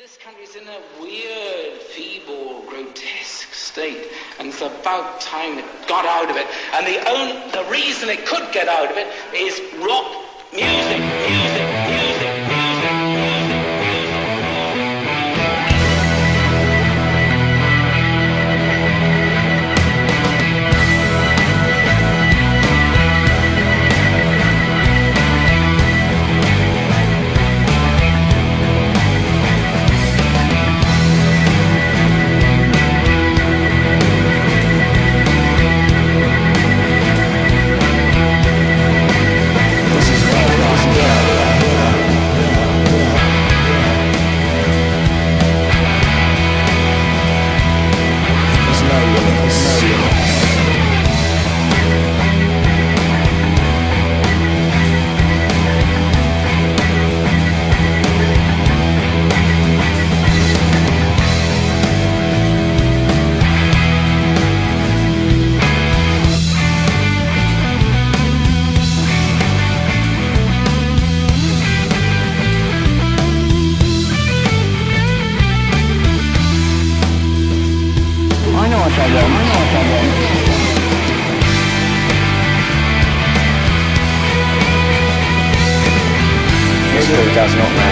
This country's in a weird, feeble, grotesque state, and it's about time it got out of it. And the reason it could get out of it is rock music, music, music, music, music. History does not